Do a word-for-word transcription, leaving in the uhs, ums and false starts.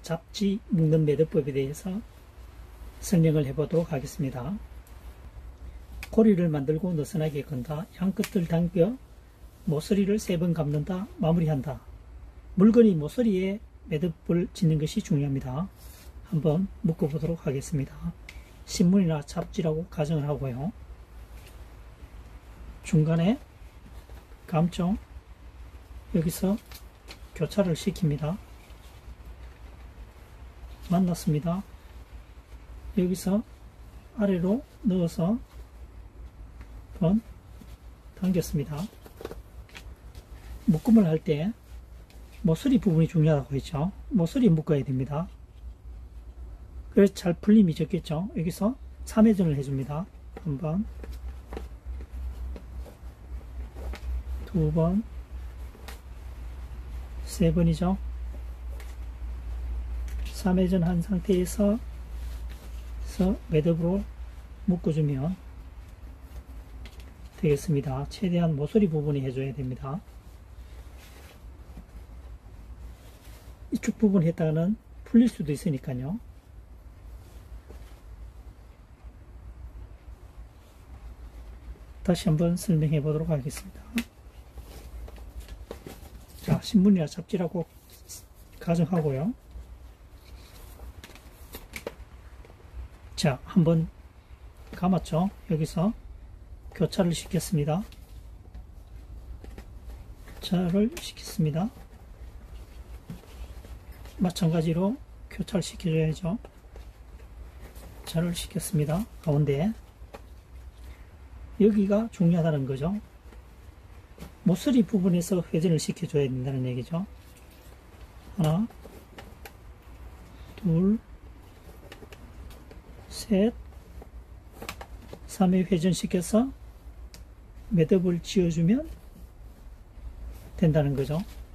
잡지 묶는 매듭법에 대해서 설명을 해보도록 하겠습니다. 고리를 만들고 느슨하게 건다. 양끝을 당겨 모서리를 세 번 감는다. 마무리한다. 물건이 모서리에 매듭을 짓는 것이 중요합니다. 한번 묶어보도록 하겠습니다. 신문이나 잡지라고 가정을 하고요. 중간에 감쪽 여기서 교차를 시킵니다. 만났습니다. 여기서 아래로 넣어서 한번 당겼습니다. 묶음을 할 때 모서리 부분이 중요하다고 했죠. 모서리 묶어야 됩니다. 그래서 잘 풀림이 적겠죠. 여기서 삼 회전을 해줍니다. 한 번, 두 번, 세 번이죠. 삼 회전 한 상태에서 매듭으로 묶어주면 되겠습니다. 최대한 모서리 부분이 해줘야 됩니다. 이쪽 부분 했다가는 풀릴 수도 있으니까요. 다시 한번 설명해 보도록 하겠습니다. 자, 신문이나 잡지라고 가정하고요. 자, 한번 감았죠. 여기서 교차를 시켰습니다. 교차를 시켰습니다. 마찬가지로 교차를 시켜줘야죠. 교차를 시켰습니다. 가운데 여기가 중요하다는 거죠. 모서리 부분에서 회전을 시켜줘야 된다는 얘기죠. 하나, 둘, 셋, 삼 회 회전시켜서 매듭을 지어주면 된다는 거죠.